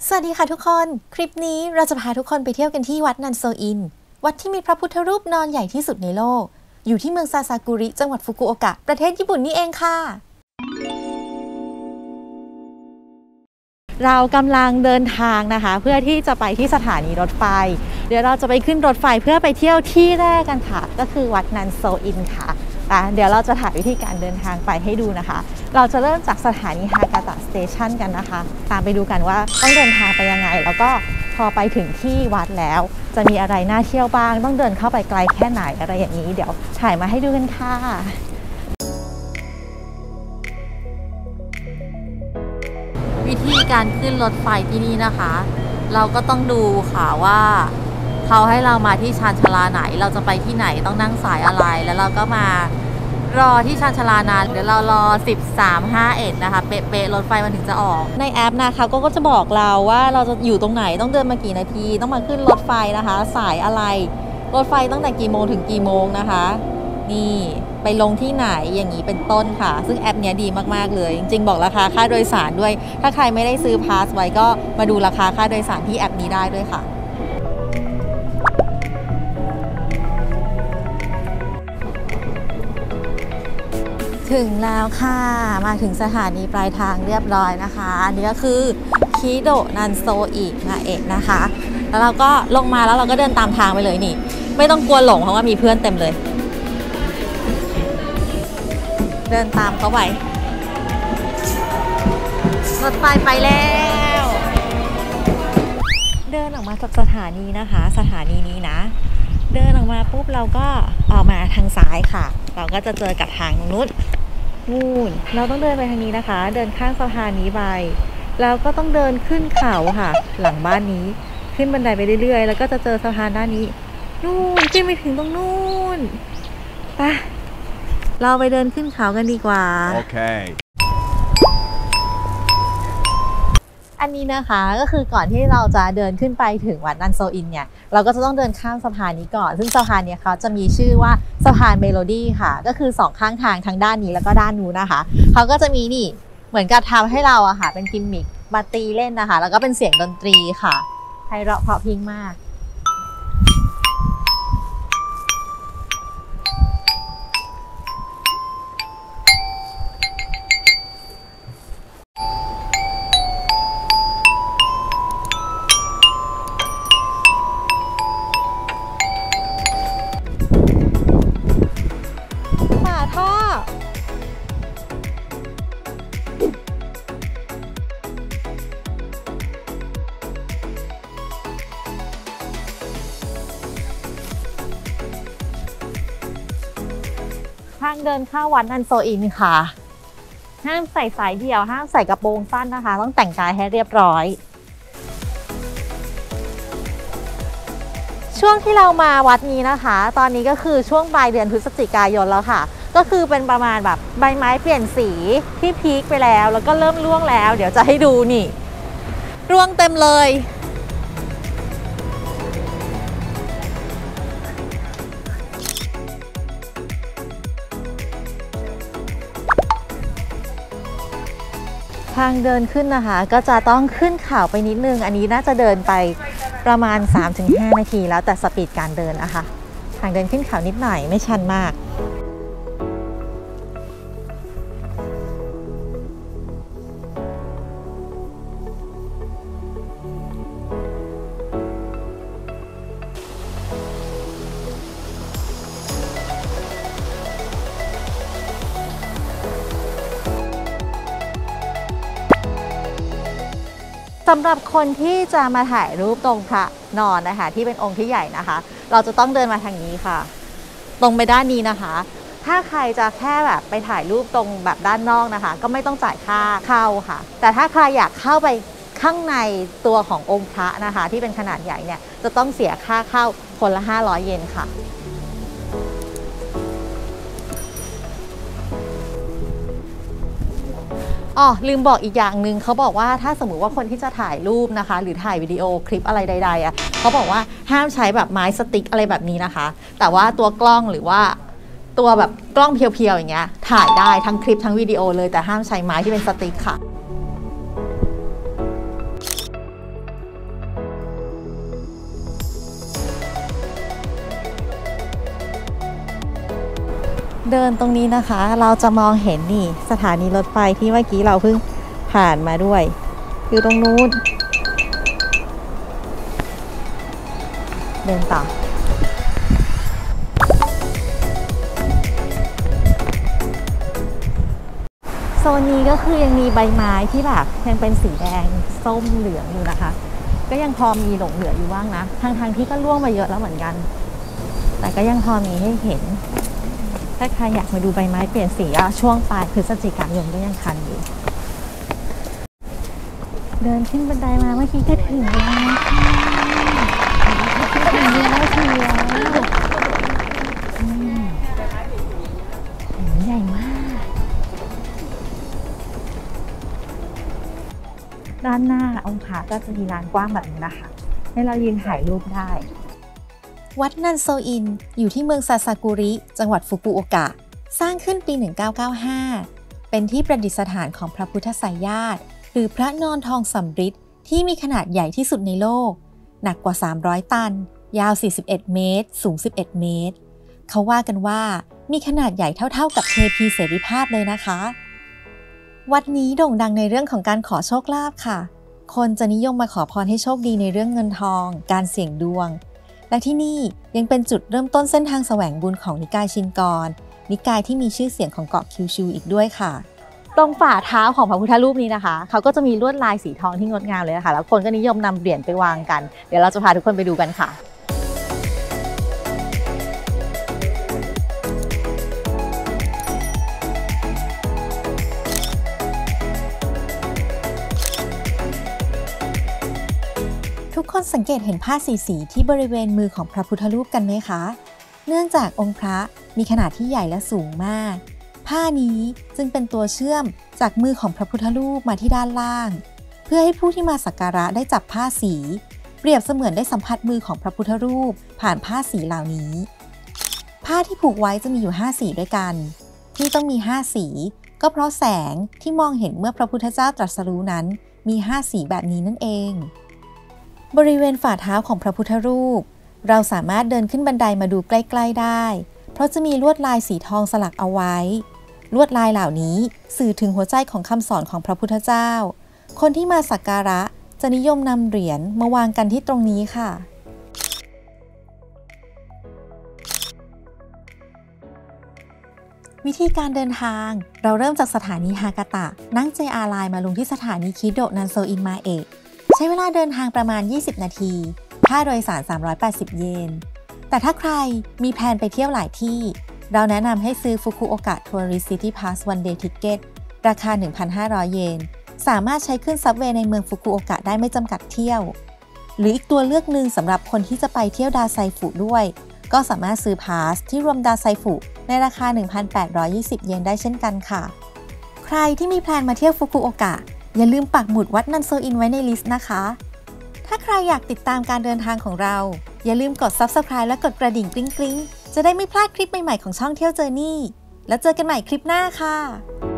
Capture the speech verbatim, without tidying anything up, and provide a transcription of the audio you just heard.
สวัสดีค่ะทุกคนคลิปนี้เราจะพาทุกคนไปเที่ยวกันที่วัดนันโซอินวัดที่มีพระพุทธรูปนอนใหญ่ที่สุดในโลกอยู่ที่เมืองซาซากุริจังหวัดฟุกุโอกะประเทศญี่ปุ่นนี่เองค่ะเรากำลังเดินทางนะคะเพื่อที่จะไปที่สถานีรถไฟเดี๋ยวเราจะไปขึ้นรถไฟเพื่อไปเที่ยวที่แรกกันค่ะก็คือวัดนันโซอินค่ะเดี๋ยวเราจะถ่ายวิธีการเดินทางไปให้ดูนะคะเราจะเริ่มจากสถานีฮากาตะสเตชันกันนะคะตามไปดูกันว่าต้องเดินทางไปยังไงแล้วก็พอไปถึงที่วัดแล้วจะมีอะไรน่าเที่ยวบ้างต้องเดินเข้าไปไกลแค่ไหนอะไรอย่างนี้เดี๋ยวถ่ายมาให้ดูกันค่ะวิธีการขึ้นรถไฟที่นี่นะคะเราก็ต้องดูค่ะว่าเขาให้เรามาที่ชานชาลาไหนเราจะไปที่ไหนต้องนั่งสายอะไรแล้วเราก็มารอที่ชานชาลานานเดี๋ยวเรารอสิบสาม ห้าเอ็ดนะคะเป๊ะๆรถไฟมันถึงจะออกในแอปนะคะก็ก็จะบอกเราว่าเราจะอยู่ตรงไหนต้องเดินมากี่นาทีต้องมาขึ้นรถไฟนะคะสายอะไรรถไฟตั้งแต่กี่โมงถึงกี่โมงนะคะนี่ไปลงที่ไหนอย่างนี้เป็นต้นค่ะซึ่งแอปเนี้ยดีมากๆเลยจริงๆบอกราคาค่าโดยสารด้วยถ้าใครไม่ได้ซื้อพาสไว้ก็มาดูราคาค่าโดยสารที่แอปนี้ได้ด้วยค่ะถึงแล้วค่ะมาถึงสถานีปลายทางเรียบร้อยนะคะอันนี้ก็คือคิโดะนันโซอินาเอะนะคะแล้วเราก็ลงมาแล้วเราก็เดินตามทางไปเลยนี่ไม่ต้องกลัวหลงเพราะว่ามีเพื่อนเต็มเลยเดินตามเขาไปรถไฟไปแล้วเดินออกมาจากสถานีนะคะสถานีนี้นะเดินออกมาปุ๊บเราก็ออกมาทางซ้ายค่ะเราก็จะเจอกับทางนู้นนู่นเราต้องเดินไปทางนี้นะคะเดินข้างสะพานนี้ไปแล้วก็ต้องเดินขึ้นเขาค่ะหลังบ้านนี้ขึ้นบันไดไปเรื่อยๆแล้วก็จะเจอสะพานด้านนี้นู่นขึ้นไปถึงตรงนู่นไปเราไปเดินขึ้นเขากันดีกว่าโอเคอันนี้นะคะก็คือก่อนที่เราจะเดินขึ้นไปถึงวัดนันโซอินเนี่ยเราก็จะต้องเดินข้ามสะพานนี้ก่อนซึ่งสะพานเนี่ยเขาจะมีชื่อว่าสะพานเมโลดี้ค่ะก็คือสองข้างทางทั้งด้านนี้แล้วก็ด้านนู้นนะคะเขาก็จะมีนี่เหมือนกับทำให้เราอะค่ะเป็นกิมมิคมาตีเล่นนะคะแล้วก็เป็นเสียงดนตรีค่ะไพเราะเพราะพริ้งมากทางเดินเข้าวัดนันโซอินค่ะห้ามใส่สายเดี่ยวห้ามใส่กระโปรงสั้นนะคะต้องแต่งกายให้เรียบร้อยช่วงที่เรามาวัดนี้นะคะตอนนี้ก็คือช่วงปลายเดือนพฤศจิกายนแล้วค่ะก็คือเป็นประมาณแบบใบไม้เปลี่ยนสีที่พีคไปแล้วแล้วก็เริ่มร่วงแล้วเดี๋ยวจะให้ดูนี่ร่วงเต็มเลยทางเดินขึ้นนะคะก็จะต้องขึ้นเขาไปนิดนึงอันนี้น่าจะเดินไปประมาณ สามถึงห้า นาทีแล้วแต่สปีดการเดินนะคะทางเดินขึ้นเขานิดหน่อยไม่ชันมากสำหรับคนที่จะมาถ่ายรูปตรงพระนอนนะคะที่เป็นองค์ที่ใหญ่นะคะเราจะต้องเดินมาทางนี้ค่ะตรงไปด้านนี้นะคะถ้าใครจะแค่แบบไปถ่ายรูปตรงแบบด้านนอกนะคะก็ไม่ต้องจ่ายค่าเข้าค่ะแต่ถ้าใครอยากเข้าไปข้างในตัวขององค์พระนะคะที่เป็นขนาดใหญ่เนี่ยจะต้องเสียค่าเข้าคนละห้าร้อยเยนค่ะอ๋อลืมบอกอีกอย่างหนึ่งเขาบอกว่าถ้าสมมุติว่าคนที่จะถ่ายรูปนะคะหรือถ่ายวิดีโอคลิปอะไรใดๆอ่ะเขาบอกว่าห้ามใช้แบบไม้สติ๊กอะไรแบบนี้นะคะแต่ว่าตัวกล้องหรือว่าตัวแบบกล้องเพียวๆอย่างเงี้ยถ่ายได้ทั้งคลิปทั้งวิดีโอเลยแต่ห้ามใช้ไม้ที่เป็นสติ๊กค่ะเดินตรงนี้นะคะเราจะมองเห็นนี่สถานีรถไฟที่เมื่อกี้เราเพิ่งผ่านมาด้วยอยู่ตรงนู้นเดินต่อโซนนี้ก็คือยังมีใบไม้ที่แบบยังเป็นสีแดงส้มเหลืองอยู่นะคะก็ยังพอมีหลงเหลืออยู่บ้างนะทางทางที่ก็ร่วงไปเยอะแล้วเหมือนกันแต่ก็ยังพอมีให้เห็นถ้าใครอยากมาดูใบไม้เปลี่ยนสีช่วงปลายพฤศจิกายนก็ยังทันอยู่เดินขึ้นบันไดมาเมื่อกี้ก็ถึงแล้วถึงแล้วถึงแล้วใหญ่มากด้านหน้าองค์พระก็จะมีลานกว้างแบบนี้นะคะให้เรายืนถ่ายรูปได้วัดนันโซอินอยู่ที่เมืองซาซากุริจังหวัดฟุกุโอกะสร้างขึ้นปี หนึ่งพันเก้าร้อยเก้าสิบห้า เป็นที่ประดิษฐานของพระพุทธไสยญาติหรือพระนอนทองสำริดที่มีขนาดใหญ่ที่สุดในโลกหนักกว่าสามร้อยตันยาวสี่สิบเอ็ดเมตรสูงสิบเอ็ดเมตรเขาว่ากันว่ามีขนาดใหญ่เท่าๆกับเทพีเสรีภาพเลยนะคะวัดนี้โด่งดังในเรื่องของการขอโชคลาภค่ะคนจะนิยมมาขอพรให้โชคดีในเรื่องเงินทองการเสี่ยงดวงและที่นี่ยังเป็นจุดเริ่มต้นเส้นทางแสวงบุญของนิกายชินกรนิกายที่มีชื่อเสียงของเกาะคิวชูอีกด้วยค่ะตรงฝ่าเท้าของพระพุทธรูปนี้นะคะเขาก็จะมีลวดลายสีทองที่งดงามเลยนะคะแล้วคนก็นิยมนำเหรียญไปวางกันเดี๋ยวเราจะพาทุกคนไปดูกันค่ะทุกคนสังเกตเห็นผ้าสีสีที่บริเวณมือของพระพุทธรูปกันไหมคะเนื่องจากองค์พระมีขนาดที่ใหญ่และสูงมากผ้านี้จึงเป็นตัวเชื่อมจากมือของพระพุทธรูปมาที่ด้านล่างเพื่อให้ผู้ที่มาสักการะได้จับผ้าสีเปรียบเสมือนได้สัมผัสมือของพระพุทธรูปผ่านผ้าสีเหล่านี้ผ้าที่ผูกไว้จะมีอยู่ห้าสีด้วยกันที่ต้องมีห้าสีก็เพราะแสงที่มองเห็นเมื่อพระพุทธเจ้าตรัสรู้นั้นมีห้าสีแบบนี้นั่นเองบริเวณฝ่าเท้าของพระพุทธรูปเราสามารถเดินขึ้นบันไดมาดูใกล้ๆได้เพราะจะมีลวดลายสีทองสลักเอาไว้ลวดลายเหล่านี้สื่อถึงหัวใจของคำสอนของพระพุทธเจ้าคนที่มาสักการะจะนิยมนำเหรียญมาวางกันที่ตรงนี้ค่ะวิธีการเดินทางเราเริ่มจากสถานีฮากาตะนั่ง เจ อาร์ Line มาลงที่สถานีคิโดะนันโซอินมาเอะใช้เวลาเดินทางประมาณยี่สิบนาทีค่าโดยสารสามร้อยแปดสิบเยนแต่ถ้าใครมีแผนไปเที่ยวหลายที่เราแนะนำให้ซื้อฟุกุโอกะทัวริสต์ซิตี้พาสวันเดย์ทิกเก็ตราคา หนึ่งพันห้าร้อย เยนสามารถใช้ขึ้นซับเวย์ในเมืองฟุกุโอกะได้ไม่จำกัดเที่ยวหรืออีกตัวเลือกหนึ่งสำหรับคนที่จะไปเที่ยวดาไซฟุด้วยก็สามารถซื้อพาสที่รวมดาไซฟุในราคา หนึ่งพันแปดร้อยยี่สิบ เยนได้เช่นกันค่ะใครที่มีแพลนมาเที่ยวฟุกุโอกะอย่าลืมปักหมุดวัดนันโซอินไว้ในลิสต์นะคะถ้าใครอยากติดตามการเดินทางของเราอย่าลืมกด ซับสไครบ์ และกดกระดิ่งกริ๊งๆจะได้ไม่พลาดคลิปใหม่ๆของช่องเที่ยวเจอร์นี่แล้วเจอกันใหม่คลิปหน้าค่ะ